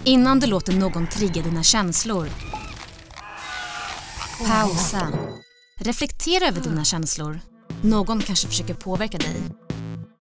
Innan du låter någon trigga dina känslor. Pausa. Reflektera över dina känslor. Någon kanske försöker påverka dig.